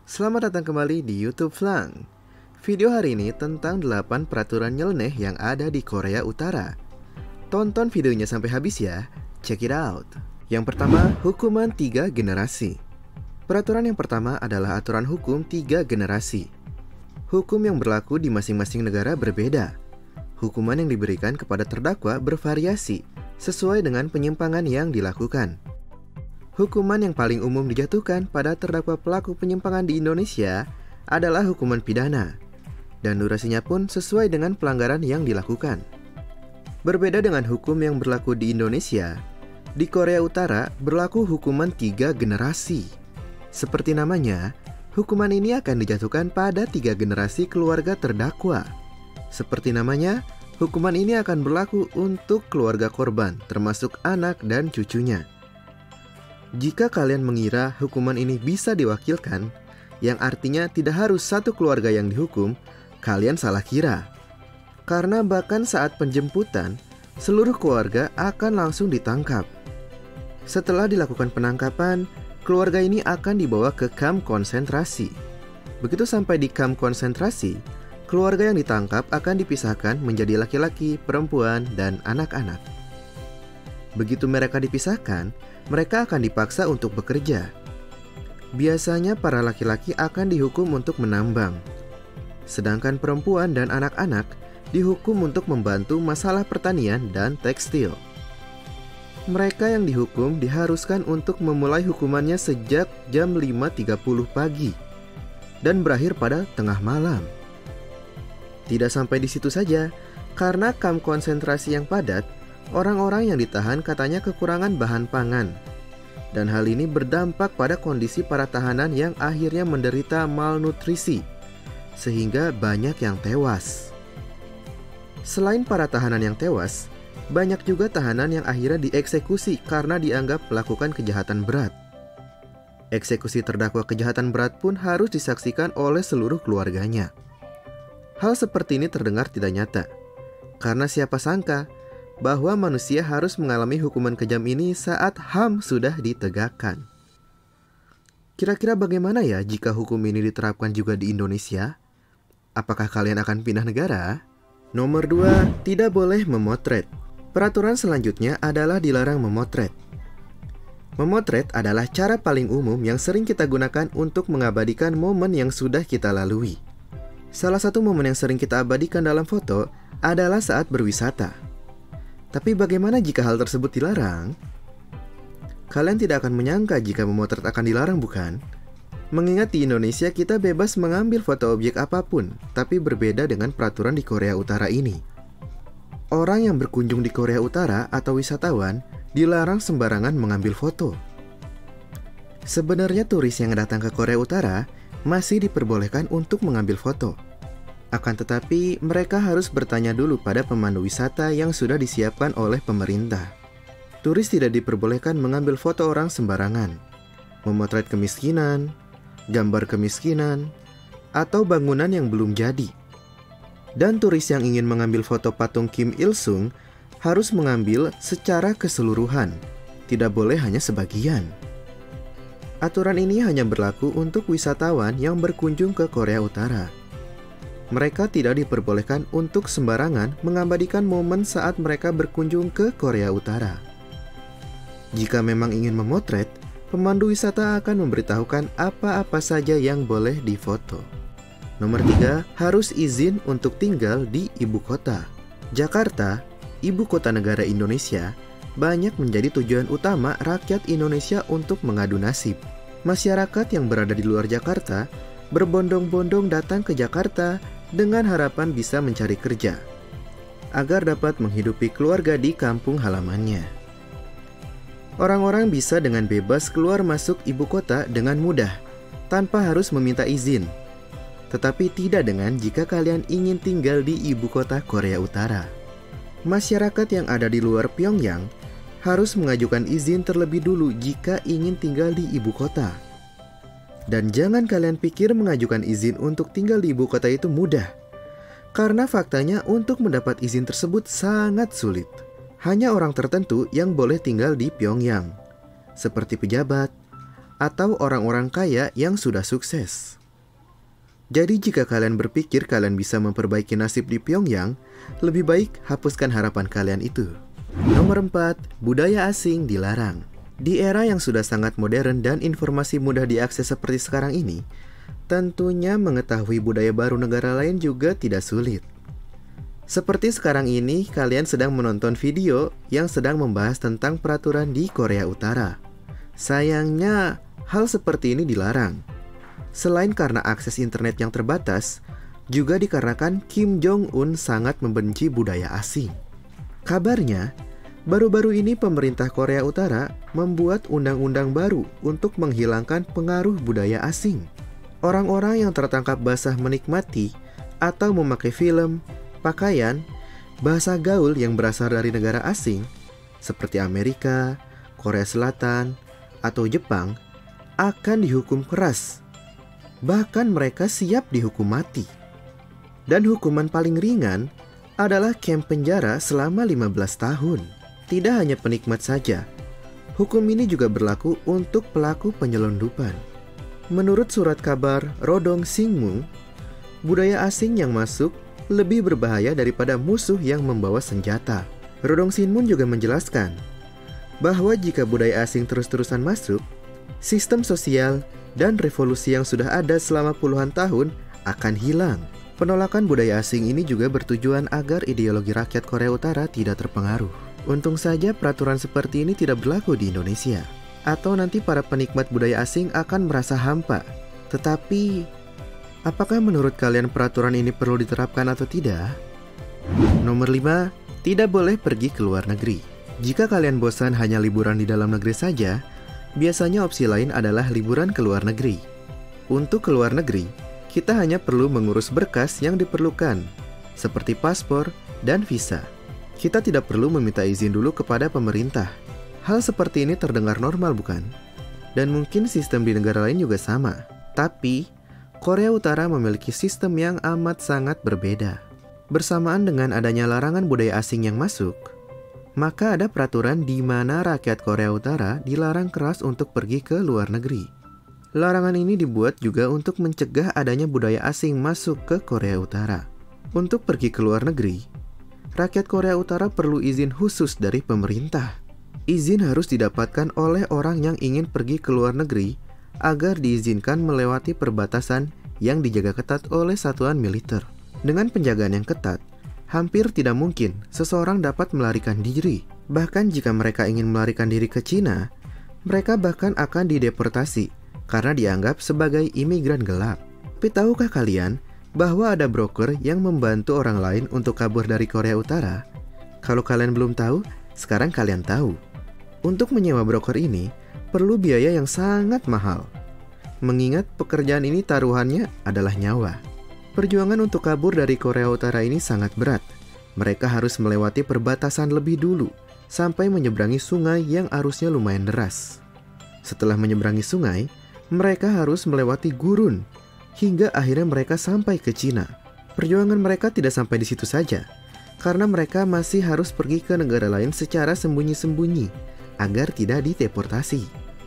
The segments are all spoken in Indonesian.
Selamat datang kembali di YouTube Flang. Video hari ini tentang 8 peraturan nyeleneh yang ada di Korea Utara. Tonton videonya sampai habis ya, check it out. Yang pertama, hukuman 3 generasi. Peraturan yang pertama adalah aturan hukum 3 generasi. Hukum yang berlaku di masing-masing negara berbeda. Hukuman yang diberikan kepada terdakwa bervariasi sesuai dengan penyimpangan yang dilakukan. Hukuman yang paling umum dijatuhkan pada terdakwa pelaku penyimpangan di Indonesia adalah hukuman pidana, dan durasinya pun sesuai dengan pelanggaran yang dilakukan. Berbeda dengan hukum yang berlaku di Indonesia, di Korea Utara berlaku hukuman 3 generasi. Seperti namanya, hukuman ini akan dijatuhkan pada 3 generasi keluarga terdakwa. Seperti namanya, hukuman ini akan berlaku untuk keluarga korban, termasuk anak dan cucunya. Jika kalian mengira hukuman ini bisa diwakilkan, yang artinya tidak harus satu keluarga yang dihukum, kalian salah kira. Karena bahkan saat penjemputan, seluruh keluarga akan langsung ditangkap. Setelah dilakukan penangkapan, keluarga ini akan dibawa ke kamp konsentrasi. Begitu sampai di kamp konsentrasi, keluarga yang ditangkap akan dipisahkan menjadi laki-laki, perempuan, dan anak-anak. Begitu mereka dipisahkan, mereka akan dipaksa untuk bekerja. Biasanya para laki-laki akan dihukum untuk menambang, sedangkan perempuan dan anak-anak dihukum untuk membantu masalah pertanian dan tekstil. Mereka yang dihukum diharuskan untuk memulai hukumannya sejak jam 5.30 pagi dan berakhir pada tengah malam. Tidak sampai di situ saja, karena kamp konsentrasi yang padat, orang-orang yang ditahan katanya kekurangan bahan pangan. Dan hal ini berdampak pada kondisi para tahanan yang akhirnya menderita malnutrisi, sehingga banyak yang tewas. Selain para tahanan yang tewas, banyak juga tahanan yang akhirnya dieksekusi karena dianggap melakukan kejahatan berat. Eksekusi terdakwa kejahatan berat pun harus disaksikan oleh seluruh keluarganya. Hal seperti ini terdengar tidak nyata, karena siapa sangka bahwa manusia harus mengalami hukuman kejam ini saat HAM sudah ditegakkan. Kira-kira bagaimana ya jika hukum ini diterapkan juga di Indonesia? Apakah kalian akan pindah negara? Nomor 2, tidak boleh memotret. Peraturan selanjutnya adalah dilarang memotret. Memotret adalah cara paling umum yang sering kita gunakan untuk mengabadikan momen yang sudah kita lalui. Salah satu momen yang sering kita abadikan dalam foto adalah saat berwisata. Tapi bagaimana jika hal tersebut dilarang? Kalian tidak akan menyangka jika memotret akan dilarang, bukan? Mengingat di Indonesia kita bebas mengambil foto objek apapun, tapi berbeda dengan peraturan di Korea Utara ini. Orang yang berkunjung di Korea Utara atau wisatawan dilarang sembarangan mengambil foto. Sebenarnya turis yang datang ke Korea Utara masih diperbolehkan untuk mengambil foto. Akan tetapi, mereka harus bertanya dulu pada pemandu wisata yang sudah disiapkan oleh pemerintah. Turis tidak diperbolehkan mengambil foto orang sembarangan, memotret kemiskinan, gambar kemiskinan, atau bangunan yang belum jadi. Dan turis yang ingin mengambil foto patung Kim Il-sung harus mengambil secara keseluruhan, tidak boleh hanya sebagian. Aturan ini hanya berlaku untuk wisatawan yang berkunjung ke Korea Utara. Mereka tidak diperbolehkan untuk sembarangan mengabadikan momen saat mereka berkunjung ke Korea Utara. Jika memang ingin memotret, pemandu wisata akan memberitahukan apa-apa saja yang boleh difoto. Nomor 3, harus izin untuk tinggal di ibu kota. Jakarta, ibu kota negara Indonesia, banyak menjadi tujuan utama rakyat Indonesia untuk mengadu nasib. Masyarakat yang berada di luar Jakarta berbondong-bondong datang ke Jakarta dengan harapan bisa mencari kerja, agar dapat menghidupi keluarga di kampung halamannya. Orang-orang bisa dengan bebas keluar masuk ibu kota dengan mudah, tanpa harus meminta izin. Tetapi tidak dengan jika kalian ingin tinggal di ibu kota Korea Utara. Masyarakat yang ada di luar Pyongyang harus mengajukan izin terlebih dulu jika ingin tinggal di ibu kota. Dan jangan kalian pikir mengajukan izin untuk tinggal di ibu kota itu mudah. Karena faktanya untuk mendapat izin tersebut sangat sulit. Hanya orang tertentu yang boleh tinggal di Pyongyang, seperti pejabat atau orang-orang kaya yang sudah sukses. Jadi jika kalian berpikir kalian bisa memperbaiki nasib di Pyongyang, lebih baik hapuskan harapan kalian itu. Nomor 4, budaya asing dilarang. Di era yang sudah sangat modern dan informasi mudah diakses seperti sekarang ini, tentunya mengetahui budaya baru negara lain juga tidak sulit. Seperti sekarang ini, kalian sedang menonton video yang sedang membahas tentang peraturan di Korea Utara. Sayangnya, hal seperti ini dilarang. Selain karena akses internet yang terbatas, juga dikarenakan Kim Jong-un sangat membenci budaya asing. Kabarnya, baru-baru ini pemerintah Korea Utara membuat undang-undang baru untuk menghilangkan pengaruh budaya asing. Orang-orang yang tertangkap basah menikmati atau memakai film, pakaian, bahasa gaul yang berasal dari negara asing seperti Amerika, Korea Selatan, atau Jepang akan dihukum keras. Bahkan mereka siap dihukum mati. Dan hukuman paling ringan adalah kamp penjara selama 15 tahun. Tidak hanya penikmat saja, hukum ini juga berlaku untuk pelaku penyelundupan. Menurut surat kabar Rodong Sinmun, budaya asing yang masuk lebih berbahaya daripada musuh yang membawa senjata. Rodong Sinmun juga menjelaskan bahwa jika budaya asing terus-terusan masuk, sistem sosial dan revolusi yang sudah ada selama puluhan tahun akan hilang. Penolakan budaya asing ini juga bertujuan agar ideologi rakyat Korea Utara tidak terpengaruh. Untung saja peraturan seperti ini tidak berlaku di Indonesia. Atau nanti para penikmat budaya asing akan merasa hampa. Tetapi, apakah menurut kalian peraturan ini perlu diterapkan atau tidak? Nomor 5, tidak boleh pergi ke luar negeri. Jika kalian bosan hanya liburan di dalam negeri saja, biasanya opsi lain adalah liburan ke luar negeri. Untuk ke luar negeri, kita hanya perlu mengurus berkas yang diperlukan, seperti paspor dan visa. Kita tidak perlu meminta izin dulu kepada pemerintah. Hal seperti ini terdengar normal, bukan? Dan mungkin sistem di negara lain juga sama. Tapi, Korea Utara memiliki sistem yang amat sangat berbeda. Bersamaan dengan adanya larangan budaya asing yang masuk, maka ada peraturan di mana rakyat Korea Utara dilarang keras untuk pergi ke luar negeri. Larangan ini dibuat juga untuk mencegah adanya budaya asing masuk ke Korea Utara. Untuk pergi ke luar negeri, rakyat Korea Utara perlu izin khusus dari pemerintah. Izin harus didapatkan oleh orang yang ingin pergi ke luar negeri agar diizinkan melewati perbatasan yang dijaga ketat oleh satuan militer. Dengan penjagaan yang ketat, hampir tidak mungkin seseorang dapat melarikan diri. Bahkan jika mereka ingin melarikan diri ke Cina, mereka bahkan akan dideportasi karena dianggap sebagai imigran gelap. Tapi tahukah kalian bahwa ada broker yang membantu orang lain untuk kabur dari Korea Utara? Kalau kalian belum tahu, sekarang kalian tahu. Untuk menyewa broker ini, perlu biaya yang sangat mahal. Mengingat pekerjaan ini taruhannya adalah nyawa. Perjuangan untuk kabur dari Korea Utara ini sangat berat. Mereka harus melewati perbatasan lebih dulu, sampai menyeberangi sungai yang arusnya lumayan deras. Setelah menyeberangi sungai, mereka harus melewati gurun, hingga akhirnya mereka sampai ke Cina. Perjuangan mereka tidak sampai di situ saja, karena mereka masih harus pergi ke negara lain secara sembunyi-sembunyi, agar tidak dideportasi.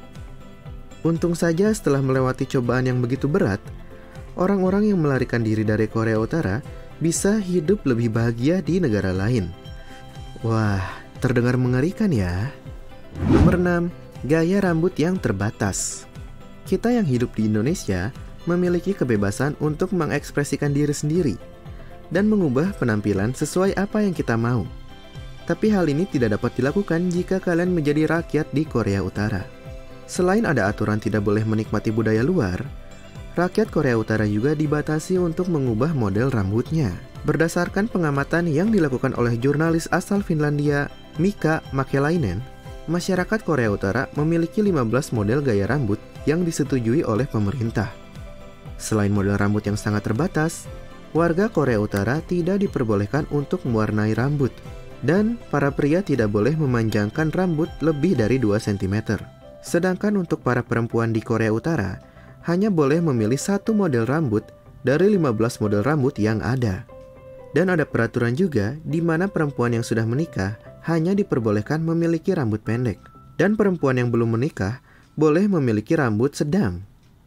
Untung saja setelah melewati cobaan yang begitu berat, orang-orang yang melarikan diri dari Korea Utara bisa hidup lebih bahagia di negara lain. Wah, terdengar mengerikan ya. Nomor 6, gaya rambut yang terbatas. Kita yang hidup di Indonesia memiliki kebebasan untuk mengekspresikan diri sendiri dan mengubah penampilan sesuai apa yang kita mau. Tapi hal ini tidak dapat dilakukan jika kalian menjadi rakyat di Korea Utara. Selain ada aturan tidak boleh menikmati budaya luar, rakyat Korea Utara juga dibatasi untuk mengubah model rambutnya. Berdasarkan pengamatan yang dilakukan oleh jurnalis asal Finlandia, Mika Makelainen, masyarakat Korea Utara memiliki 15 model gaya rambut yang disetujui oleh pemerintah. Selain model rambut yang sangat terbatas, warga Korea Utara tidak diperbolehkan untuk mewarnai rambut, dan para pria tidak boleh memanjangkan rambut lebih dari 2 cm. Sedangkan untuk para perempuan di Korea Utara, hanya boleh memilih satu model rambut dari 15 model rambut yang ada. Dan ada peraturan juga di mana perempuan yang sudah menikah hanya diperbolehkan memiliki rambut pendek. Dan perempuan yang belum menikah boleh memiliki rambut sedang.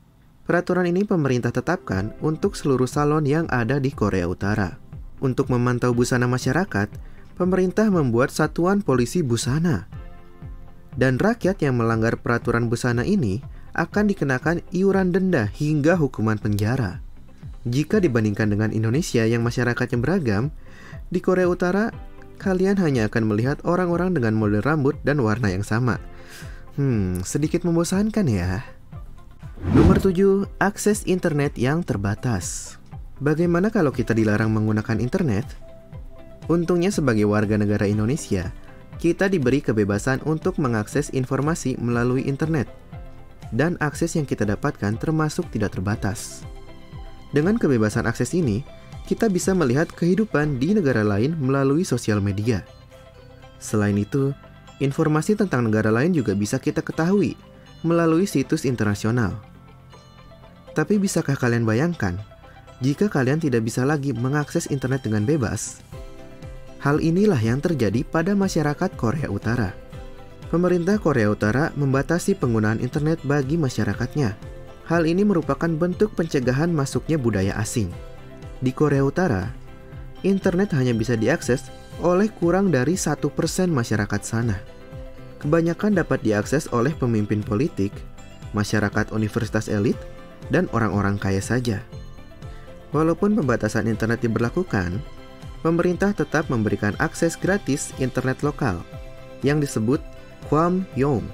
Peraturan ini pemerintah tetapkan untuk seluruh salon yang ada di Korea Utara. Untuk memantau busana masyarakat, pemerintah membuat satuan polisi busana. Dan rakyat yang melanggar peraturan busana ini akan dikenakan iuran denda hingga hukuman penjara. Jika dibandingkan dengan Indonesia yang masyarakatnya beragam, di Korea Utara, kalian hanya akan melihat orang-orang dengan model rambut dan warna yang sama. Sedikit membosankan ya. Nomor 7, akses internet yang terbatas. Bagaimana kalau kita dilarang menggunakan internet? Untungnya sebagai warga negara Indonesia, kita diberi kebebasan untuk mengakses informasi melalui internet. Dan akses yang kita dapatkan termasuk tidak terbatas. Dengan kebebasan akses ini, kita bisa melihat kehidupan di negara lain melalui sosial media. Selain itu, informasi tentang negara lain juga bisa kita ketahui melalui situs internasional. Tapi bisakah kalian bayangkan, jika kalian tidak bisa lagi mengakses internet dengan bebas? Hal inilah yang terjadi pada masyarakat Korea Utara. Pemerintah Korea Utara membatasi penggunaan internet bagi masyarakatnya. Hal ini merupakan bentuk pencegahan masuknya budaya asing. Di Korea Utara, internet hanya bisa diakses oleh kurang dari 1% masyarakat sana. Kebanyakan dapat diakses oleh pemimpin politik, masyarakat universitas elit, dan orang-orang kaya saja. Walaupun pembatasan internet diberlakukan, pemerintah tetap memberikan akses gratis internet lokal yang disebut Kwangmyong.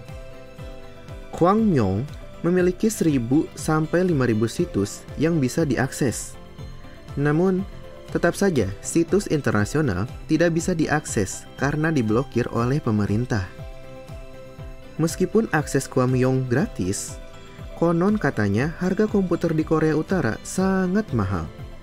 Kwangmyong memiliki 1.000 sampai 5.000 situs yang bisa diakses. Namun, tetap saja situs internasional tidak bisa diakses karena diblokir oleh pemerintah. Meskipun akses Kwangmyong gratis, konon katanya harga komputer di Korea Utara sangat mahal.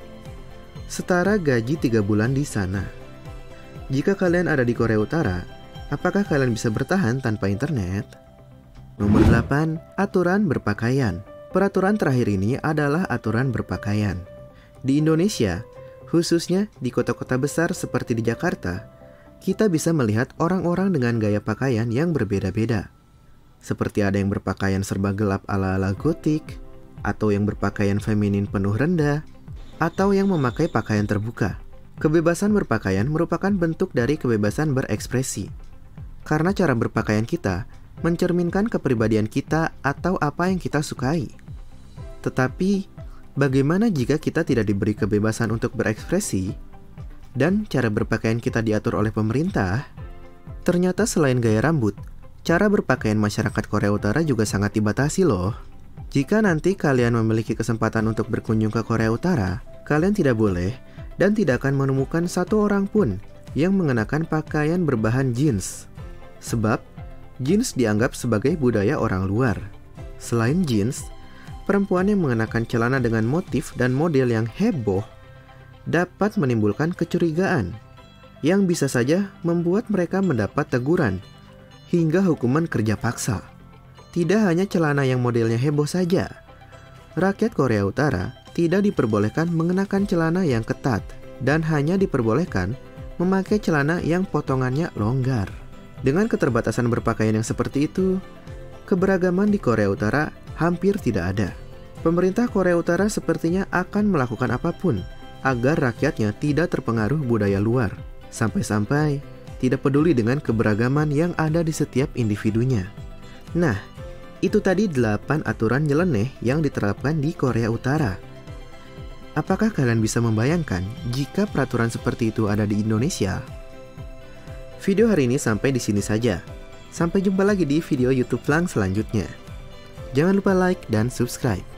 Setara gaji 3 bulan di sana. Jika kalian ada di Korea Utara, apakah kalian bisa bertahan tanpa internet? Nomor 8, aturan berpakaian. Peraturan terakhir ini adalah aturan berpakaian. Di Indonesia, khususnya di kota-kota besar seperti di Jakarta, kita bisa melihat orang-orang dengan gaya pakaian yang berbeda-beda. Seperti ada yang berpakaian serba gelap ala-ala gotik, atau yang berpakaian feminin penuh rendah, atau yang memakai pakaian terbuka. Kebebasan berpakaian merupakan bentuk dari kebebasan berekspresi. Karena cara berpakaian kita mencerminkan kepribadian kita atau apa yang kita sukai. Tetapi, bagaimana jika kita tidak diberi kebebasan untuk berekspresi, dan cara berpakaian kita diatur oleh pemerintah? Ternyata selain gaya rambut, cara berpakaian masyarakat Korea Utara juga sangat dibatasi loh. Jika nanti kalian memiliki kesempatan untuk berkunjung ke Korea Utara, kalian tidak boleh dan tidak akan menemukan satu orang pun yang mengenakan pakaian berbahan jeans. Sebab, jeans dianggap sebagai budaya orang luar. Selain jeans, perempuan yang mengenakan celana dengan motif dan model yang heboh dapat menimbulkan kecurigaan yang bisa saja membuat mereka mendapat teguran hingga hukuman kerja paksa. Tidak hanya celana yang modelnya heboh saja. Rakyat Korea Utara tidak diperbolehkan mengenakan celana yang ketat dan hanya diperbolehkan memakai celana yang potongannya longgar. Dengan keterbatasan berpakaian yang seperti itu, keberagaman di Korea Utara hampir tidak ada. Pemerintah Korea Utara sepertinya akan melakukan apapun agar rakyatnya tidak terpengaruh budaya luar, sampai-sampai tidak peduli dengan keberagaman yang ada di setiap individunya. Nah, itu tadi 8 aturan nyeleneh yang diterapkan di Korea Utara. Apakah kalian bisa membayangkan jika peraturan seperti itu ada di Indonesia? Video hari ini sampai di sini saja. Sampai jumpa lagi di video YouTube Flang selanjutnya. Jangan lupa like dan subscribe.